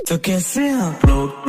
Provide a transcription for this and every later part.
तो कैसे आप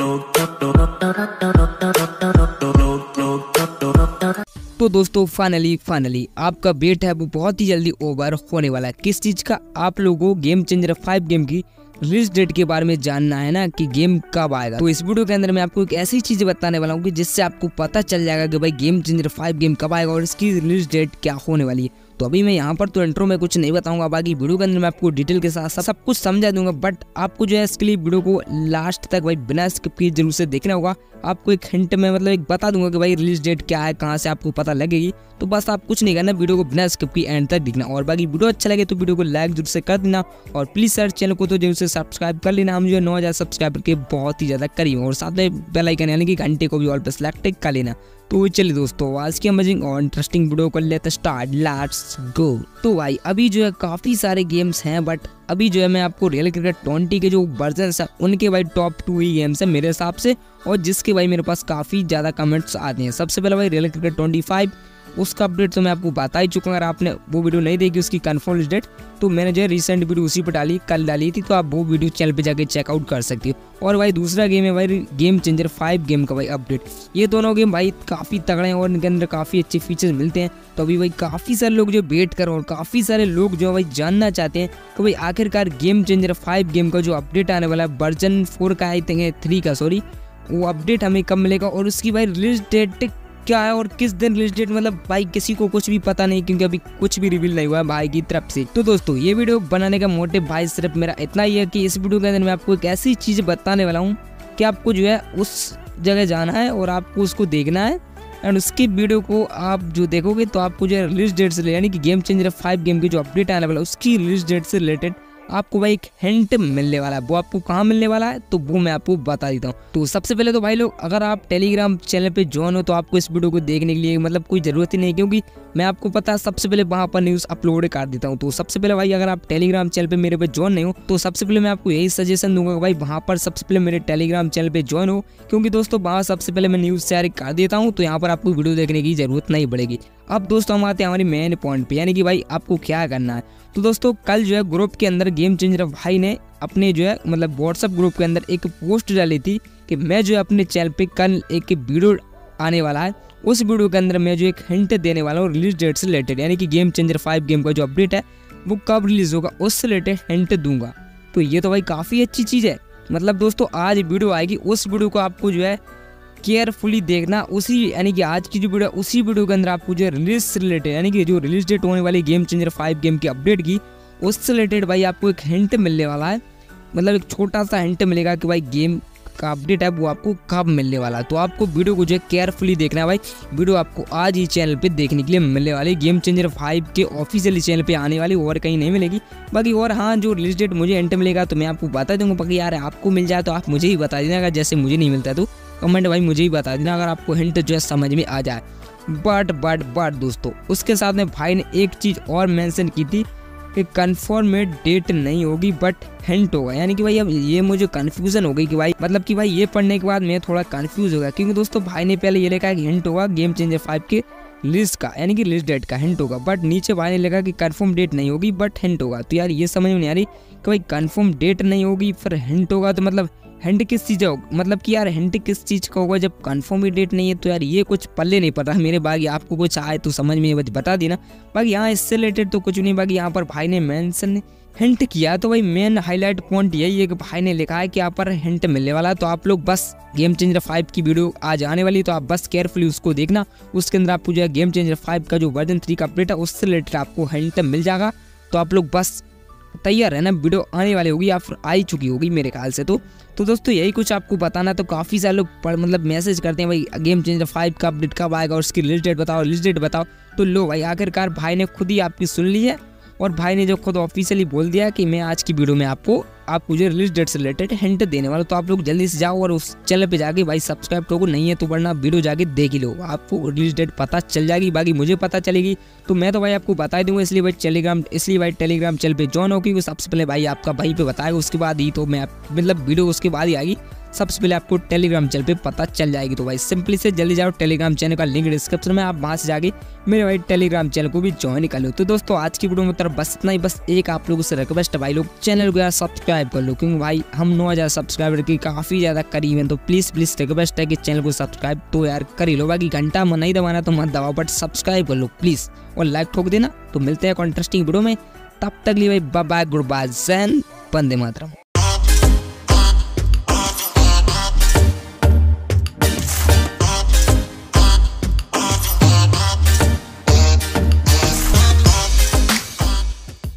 तो दोस्तों फाइनली आपका वेट है वो बहुत ही जल्दी ओवर होने वाला है। किस चीज़ का? आप लोगों को गेम चेंजर 5 गेम की रिलीज डेट के बारे में जानना है ना, कि गेम कब आएगा। तो इस वीडियो के अंदर मैं आपको एक ऐसी चीज़ बताने वाला हूँ कि जिससे आपको पता चल जाएगा कि भाई गेम चेंजर 5 गेम कब आएगा और इसकी रिलीज डेट क्या होने वाली है। तो अभी मैं यहाँ पर तो इंट्रो में कुछ नहीं बताऊंगा, बाकी वीडियो के अंदर मैं आपको डिटेल के साथ सब कुछ समझा दूंगा। बट आपको जो है इसके लिए वीडियो को लास्ट तक भाई बिना स्किप किए जरूर से देखना होगा। आपको एक हिंट में मतलब एक बता दूंगा कि भाई रिलीज डेट क्या है, कहाँ से आपको पता लगेगी। तो बस आप कुछ नहीं करना, वीडियो को बिना स्किप की एंड तक देखना। और बाकी वीडियो अच्छा लगे तो वीडियो को लाइक जरूर से कर देना और प्लीज सर चैनल को तो जरूर से सब्सक्राइब कर लेना। हम जो है 9000 सब्सक्राइबर के बहुत ही ज्यादा करीब, और साथ में बेल आइकन यानी कि घंटे को भी ऑल पे सेलेक्ट कर लेना। तो चलिए दोस्तों, आज की अमेजिंग और इंटरेस्टिंग वीडियो कर लेते स्टार्ट, लेट्स गो। तो भाई अभी जो है काफ़ी सारे गेम्स हैं, बट अभी जो है मैं आपको रियल क्रिकेट 20 के जो वर्जन है उनके भाई टॉप 2 ही गेम्स है मेरे हिसाब से, और जिसके भाई मेरे पास काफ़ी ज़्यादा कमेंट्स आते हैं। सबसे पहले भाई रियल क्रिकेट 25 उसका अपडेट तो मैं आपको बता ही चुका हूँ। अगर आपने वो वीडियो नहीं देखी उसकी कन्फर्म डेट, तो मैंने जो है रिसेंट वीडियो उसी पर डाली, कल डाली थी, तो आप वो वीडियो चैनल पे जाके चेकआउट कर सकती हो। और भाई दूसरा गेम है भाई गेम चेंजर 5 गेम का भाई अपडेट। ये दोनों गेम भाई काफ़ी तगड़े हैं और इनके अंदर काफ़ी अच्छे फीचर्स मिलते हैं। तो अभी भाई काफ़ी सारे लोग जो वेट कर रहे हैं और काफ़ी सारे लोग जो भाई जानना चाहते हैं कि भाई आखिरकार गेम चेंजर 5 गेम का जो अपडेट आने वाला है वर्जन 4 का, आई थिंक 3 का, सॉरी, वो अपडेट हमें कब मिलेगा और उसकी भाई रिलीज डेट क्या है और किस दिन रिलीज डेट, मतलब भाई किसी को कुछ भी पता नहीं, क्योंकि अभी कुछ भी रिवील नहीं हुआ है भाई की तरफ से। तो दोस्तों ये वीडियो बनाने का मोटिव भाई सिर्फ मेरा इतना ही है कि इस वीडियो के अंदर मैं आपको एक ऐसी चीज़ बताने वाला हूँ कि आपको जो है उस जगह जाना है और आपको उसको देखना है, एंड उसकी वीडियो को आप जो देखोगे तो आपको जो है रिलीज डेट से यानी कि गेम चेंजर 5 गेम की जो अपडेट आने वाला है उसकी रिलीज डेट से रिलेटेड आपको भाई एक हिंट मिलने वाला है। वो आपको कहाँ मिलने वाला है तो वो मैं आपको बता देता हूँ। तो सबसे पहले तो भाई लोग, अगर आप टेलीग्राम चैनल पे ज्वाइन हो तो आपको इस वीडियो को देखने के लिए मतलब कोई ज़रूरत ही नहीं, क्योंकि मैं आपको पता है सबसे पहले वहाँ पर न्यूज़ अपलोड कर देता हूँ। तो सबसे पहले भाई अगर आप टेलीग्राम चैनल पे मेरे पे ज्वाइन नहीं हो तो सबसे पहले मैं आपको यही सजेशन दूंगा कि भाई वहाँ पर सबसे पहले मेरे टेलीग्राम चैनल पे ज्वाइन हो, क्योंकि दोस्तों वहाँ सबसे पहले मैं न्यूज़ शेयर कर देता हूँ, तो यहाँ पर आपको वीडियो देखने की ज़रूरत नहीं पड़ेगी। अब दोस्तों हम आते हैं हमारी मेन पॉइंट पे, यानी कि भाई आपको क्या करना है। तो दोस्तों कल जो है ग्रुप के अंदर गेम चेंजर भाई ने अपने जो है मतलब व्हाट्सएप ग्रुप के अंदर एक पोस्ट डाली थी कि मैं जो है अपने चैनल पे कल एक वीडियो आने वाला है, उस वीडियो के अंदर मैं जो एक हिंट देने वाला हूँ रिलीज डेट से रिलेटेड, यानी कि गेम चेंजर 5 गेम का जो अपडेट है वो कब रिलीज होगा उससे रिलेटेड हिंट दूंगा। तो ये तो भाई काफ़ी अच्छी चीज़ है। मतलब दोस्तों आज वीडियो आएगी, उस वीडियो को आपको जो है केयरफुली देखना, उसी यानी कि आज की जो वीडियो उसी वीडियो के अंदर आपको जो है रिलीज से रिलेटेड यानी कि जो रिलीज डेट होने वाली गेम चेंजर 5 गेम की अपडेट की उससे रिलेटेड भाई आपको एक हिंट मिलने वाला है। मतलब एक छोटा सा हिंट मिलेगा कि भाई गेम का अपडेट है वो आपको कब मिलने वाला है। तो आपको वीडियो को जो है केयरफुली देखना है भाई। वीडियो आपको आज ही चैनल पे देखने के लिए मिलने वाली, गेम चेंजर 5 के ऑफिशियली चैनल पे आने वाली, और कहीं नहीं मिलेगी। बाकी और हाँ, जो रिलीज डेट मुझे हिंट मिलेगा तो मैं आपको बता दूंगा। बाकी यार आपको मिल जाए तो आप मुझे ही बता देना, अगर जैसे मुझे नहीं मिलता तो कमेंट भाई मुझे ही बता देना अगर आपको हिंट जो है समझ में आ जाए। बट दोस्तों उसके साथ में भाई ने एक चीज़ और मेंशन की थी कि कन्फर्म डेट नहीं होगी बट हिंट होगा। यानी कि भाई अब ये मुझे कन्फ्यूजन हो गई कि भाई मतलब कि भाई ये पढ़ने के बाद मैं थोड़ा कन्फ्यूज हो गया, क्योंकि दोस्तों भाई ने पहले ये लिखा कि हिंट होगा गेम चेंजर 5 के लिस्ट का, यानी कि लिस्ट डेट का हिंट होगा, बट नीचे भाई ने लिखा कि कंफर्म डेट नहीं होगी बट हिंट होगा। तो यार ये समझ में नहीं आ रही कि भाई कंफर्म डेट नहीं होगी फिर हिंट होगा, तो मतलब हिंट किस चीज़ का, मतलब कि यार हिंट किस चीज़ का होगा जब कंफर्म ही डेट नहीं है। तो यार ये कुछ पल्ले नहीं पड़ रहा मेरे। बाकी आपको कुछ आए तो समझ में बता देना। बाकी यहाँ इससे रिलेटेड तो कुछ नहीं, बाकी यहाँ पर भाई ने मेंशन हिंट किया, तो भाई मेन हाईलाइट पॉइंट यही है कि भाई ने लिखा है कि यहाँ पर हिंट मिलने वाला है। तो आप लोग बस गेम चेंजर 5 की वीडियो आज आने वाली, तो आप बस केयरफुली उसको देखना। उसके अंदर आपको जो है गेम चेंजर 5 का जो वर्जन 3 का अपडेट है उससे रिलेटेड आपको हिंट मिल जाएगा। तो आप लोग बस तैयार है ना, वीडियो आने वाली होगी या फिर आ ही चुकी होगी मेरे ख्याल से। तो दोस्तों यही कुछ आपको बताना। तो काफ़ी सारे लोग मतलब मैसेज करते हैं भाई गेम चेंजर 5 का अपडेट कब आएगा और उसकी रिलीज डेट बताओ। तो लो भाई आखिरकार भाई ने खुद ही आपकी सुन ली है, और भाई ने जो खुद ऑफिशियली बोल दिया कि मैं आज की वीडियो में आपको जो रिलीज डेट से रिलेटेड हिंट देने वाला। तो आप लोग जल्दी से जाओ और उस चैनल पे जाके भाई सब्सक्राइब करो, नहीं है तो वरना वीडियो जाके देख ही लो, आपको रिलीज डेट पता चल जाएगी। बाकी मुझे पता चलेगी तो मैं तो भाई आपको बता ही दूंगा, इसलिए भाई टेलीग्राम चैनल पे ज्वाइन हो, क्योंकि सबसे पहले भाई आपका भाई पे बताएगा, उसके बाद ही तो मैं मतलब वीडियो उसके बाद ही आएगी। सबसे पहले आपको टेलीग्राम चैनल पे पता चल जाएगी। तो भाई सिंपली से जल्दी जाओ, टेलीग्राम चैनल का लिंक डिस्क्रिप्शन में, आप वहाँ से जाके मेरे भाई टेलीग्राम चैनल को भी ज्वाइन कर लो। तो दोस्तों आज की वीडियो में तरफ बस इतना ही, बस एक आप लोगों से रिक्वेस्ट है भाई लोग चैनल को यार सब्सक्राइब कर लो, क्योंकि भाई हम 9000 सब्सक्राइबर की काफ़ी ज़्यादा करीब हैं। तो प्लीज़ रिक्वेस्ट है कि चैनल को सब्सक्राइब तो यार कर ही लो, बाकी घंटा में नहीं दबाना तो मत दबाओ, बट सब्सक्राइब कर लो प्लीज़ और लाइक ठोक देना। तो मिलते हैं इंटरेस्टिंग वीडियो में, तब तक लिए भाई बाय बाय, गुड बाय, जय हिंद, वंदे मातरम।